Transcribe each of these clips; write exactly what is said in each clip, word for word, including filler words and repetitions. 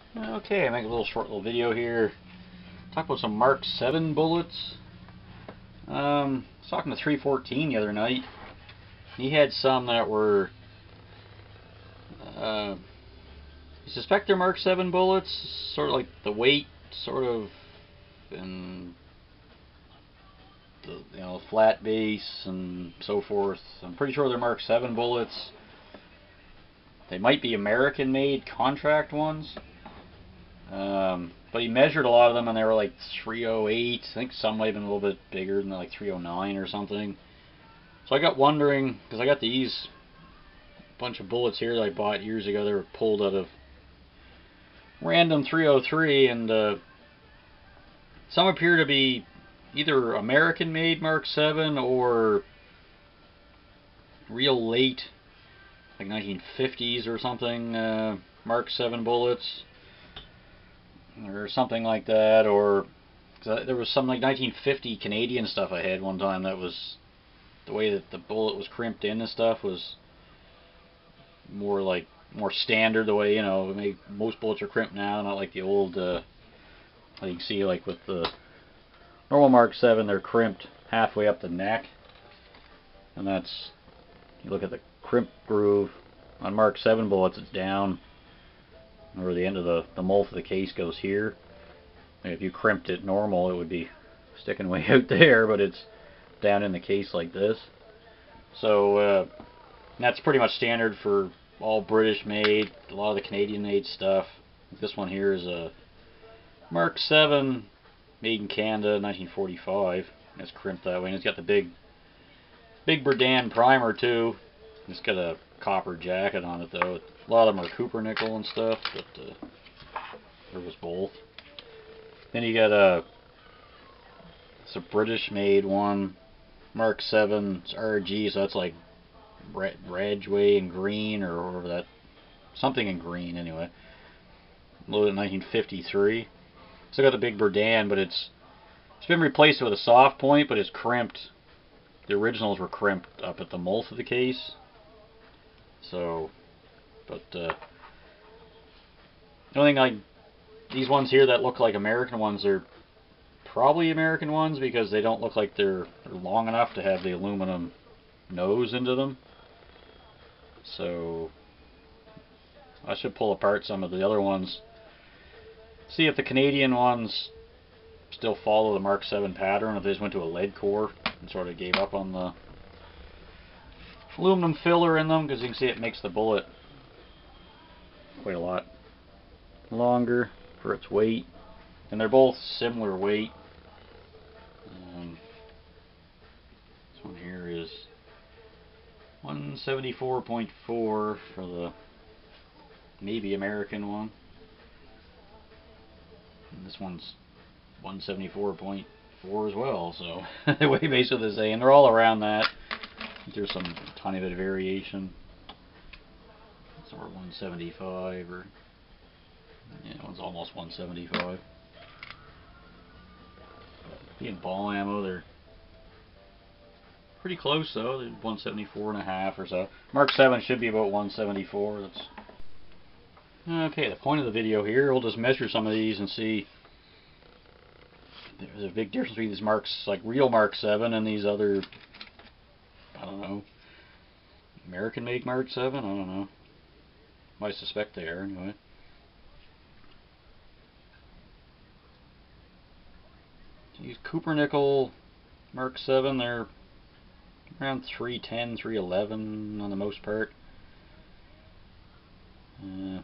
Okay, I make a little short little video here. Talk about some Mark seven bullets. Um, I was talking to three fourteen the other night. He had some that were, uh, you suspect they're Mark seven bullets, sort of like the weight, sort of, and the, you know, flat base and so forth. I'm pretty sure they're Mark seven bullets. They might be American-made contract ones. Um, but he measured a lot of them and they were like three oh eight. I think some might have been a little bit bigger than like three oh nine or something. So I got wondering, because I got these bunch of bullets here that I bought years ago. They were pulled out of random three oh three, and uh, some appear to be either American-made Mark seven or real late, like nineteen fifties or something, uh, Mark seven bullets. Or something like that, or cause there was some like nineteen fifty Canadian stuff I had one time that was the way that the bullet was crimped in and stuff was more like more standard, the way, you know, maybe most bullets are crimped now, not like the old uh, you can see like with the normal Mark seven, they're crimped halfway up the neck, and that's, you look at the crimp groove on Mark seven bullets, it's down where the end of the, the mold of the case goes here. And if you crimped it normal, it would be sticking way out there, but it's down in the case like this. So uh, that's pretty much standard for all British made, a lot of the Canadian made stuff. This one here is a Mark seven made in Canada, nineteen forty-five. It's crimped that way, and it's got the big big Berdan primer too. It's got a copper jacket on it though. A lot of them are Cooper nickel and stuff, but uh, there was both. Then you got a, it's a British made one, Mark seven, it's R G, so that's like Radway in green, or whatever that, something in green anyway. Loaded in nineteen fifty-three. Still got the big Berdan, but it's it's been replaced with a soft point, but it's crimped. The originals were crimped up at the mouth of the case. So, but uh, the only thing, like these ones here that look like American ones, are probably American ones because they don't look like they're, they're long enough to have the aluminum nose into them. So I should pull apart some of the other ones, see if the Canadian ones still follow the Mark seven pattern, if they just went to a lead core and sort of gave up on the aluminum filler in them, because you can see it makes the bullet quite a lot longer for its weight, and they're both similar weight. Um, this one here is one seventy-four point four for the maybe American one, and this one's one seventy-four point four as well, so they weigh basically the same. They're all around that. There's some tiny bit of variation. Somewhere one seventy-five, or yeah, one's almost one seventy-five. Being ball ammo, they're pretty close though. They're one seventy-four and a half or so. Mark seven should be about one seventy-four. That's okay. The point of the video here, we'll just measure some of these and see. There's a big difference between these Marks, like real Mark seven, and these other, I don't know, American-made Mark seven. I don't know. I suspect they are anyway. These Cooper nickel Mark seven, they're around three ten, three eleven on the most part. Uh,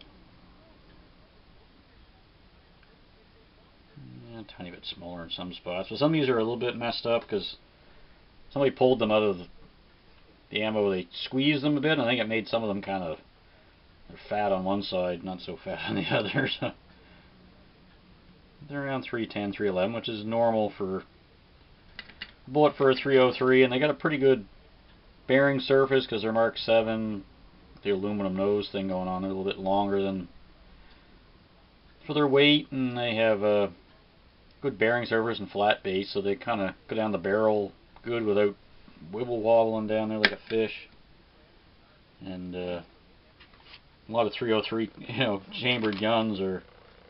yeah, a tiny bit smaller in some spots. But some of these are a little bit messed up because somebody pulled them out of the, the ammo. They squeezed them a bit, and I think it made some of them kind of, they're fat on one side, not so fat on the other. So they're around three ten, three eleven, which is normal for a bullet for a three oh three, and they got a pretty good bearing surface because they're Mark seven, the aluminum nose thing going on. They're a little bit longer than for their weight, and they have a good bearing surface and flat base, so they kind of go down the barrel good without wibble wobbling down there like a fish. And uh, a lot of three oh three, you know, chambered guns are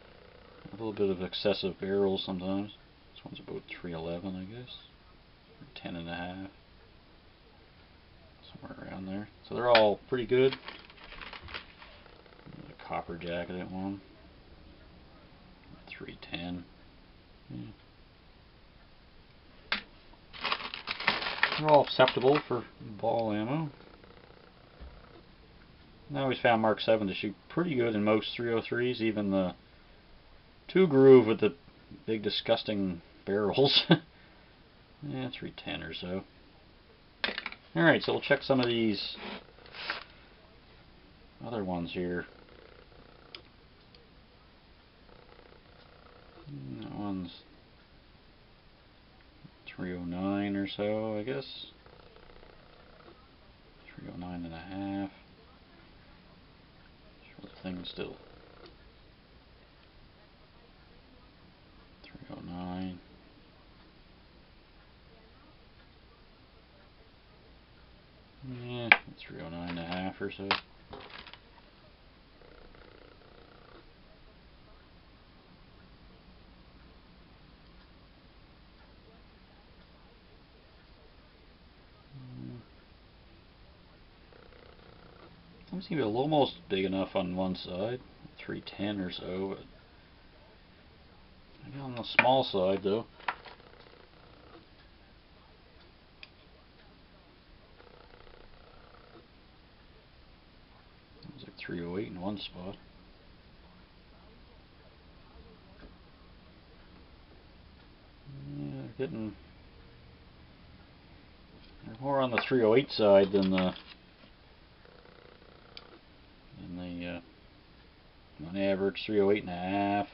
A little bit of excessive barrels sometimes. This one's about three eleven, I guess. Or ten and a half. Somewhere around there. So they're all pretty good. The copper jacketed one. three ten. Yeah. They're all acceptable for ball ammo. I always found Mark seven to shoot pretty good in most three oh threes, even the two groove with the big disgusting barrels. Yeah, three ten or so. Alright, so we'll check some of these other ones here. That one's three oh nine or so, I guess. three oh nine and a half. Sure the thing's still three oh nine. Yeah, three oh nine and a half or so. Seems to be almost big enough on one side, three ten or so, but maybe on the small side though. It's like three oh eight in one spot. Yeah, getting they're more on the three oh eight side than the than the uh, on average three oh eight and a half.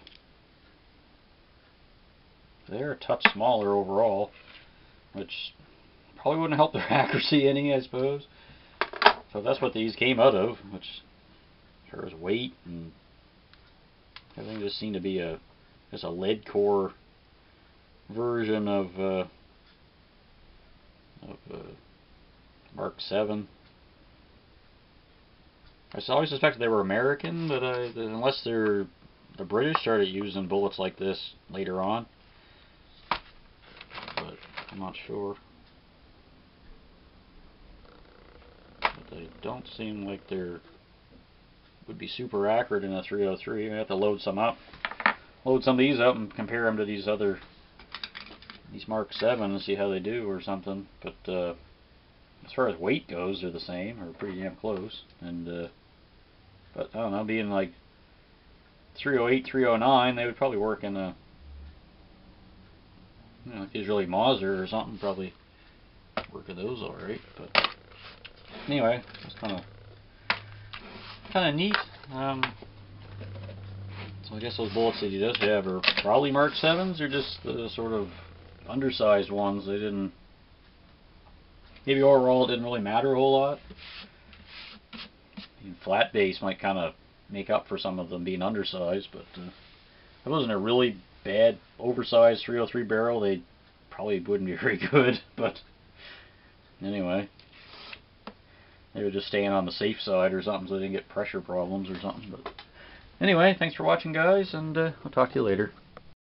They're a touch smaller overall, which probably wouldn't help their accuracy any, I suppose. So that's what these came out of, which as far as weight and everything just seemed to be a just a lead core version of uh, of uh, Mark seven. I always suspected they were American, but I, unless they're the British started using bullets like this later on, but I'm not sure. But they don't seem like they're would be super accurate in a three oh three. I have to load some up, load some of these up, and compare them to these other these Mark seven and see how they do or something. But uh, as far as weight goes, they're the same or pretty damn close. And uh, but I don't know, being like three oh eight, three oh nine, they would probably work in a you know, Israeli Mauser or something. Probably work with those all right. But anyway, it's kind of kind of neat. Um, so I guess those bullets that he does have are probably Mark sevens or just the sort of undersized ones. They didn't. Maybe overall it didn't really matter a whole lot. Flat base might kind of make up for some of them being undersized, but uh, if it wasn't a really bad oversized three oh three barrel, they probably wouldn't be very good. But anyway, they were just staying on the safe side or something so they didn't get pressure problems or something. But anyway, thanks for watching, guys, and uh, I'll talk to you later.